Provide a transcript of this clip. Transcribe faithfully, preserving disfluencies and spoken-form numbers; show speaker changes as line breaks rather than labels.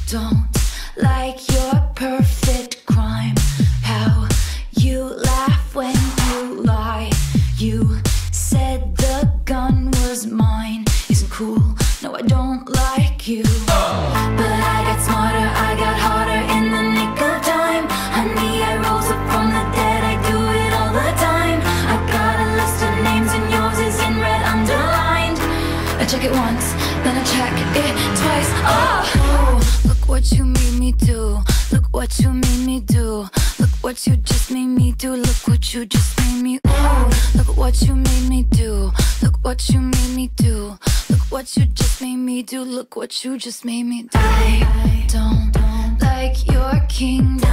don't like your perfect crime. How you laugh when you lie. You said the gun was mine. Isn't cool, no I don't like you. But I got smarter, I got harder in the nick of time. Honey, I rose up from the dead, I do it all the time. I got a list of names and yours is in red underlined. I check it once, then I check it twice. Oh, oh, look what you made me do. Look what you made me do. Look what you just made me do. Look what you just made me. Oh, look what you made me do. Look what you made me do. Look what you just made me do. Look what you just made me do. I don't like your kingdom.